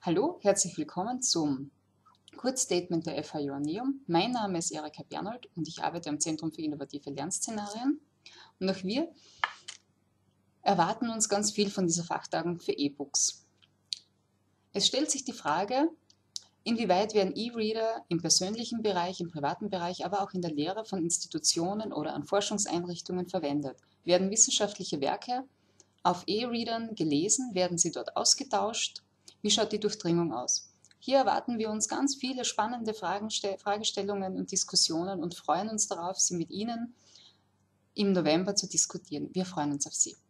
Hallo, herzlich willkommen zum Kurzstatement der FH Joanneum. Mein Name ist Erika Bernold und ich arbeite am Zentrum für innovative Lernszenarien. Und auch wir erwarten uns ganz viel von dieser Fachtagung für E-Books. Es stellt sich die Frage, inwieweit werden E-Reader im persönlichen Bereich, im privaten Bereich, aber auch in der Lehre von Institutionen oder an Forschungseinrichtungen verwendet? Werden wissenschaftliche Werke auf E-Readern gelesen? Werden sie dort ausgetauscht? Wie schaut die Durchdringung aus? Hier erwarten wir uns ganz viele spannende Fragestellungen und Diskussionen und freuen uns darauf, sie mit Ihnen im November zu diskutieren. Wir freuen uns auf Sie.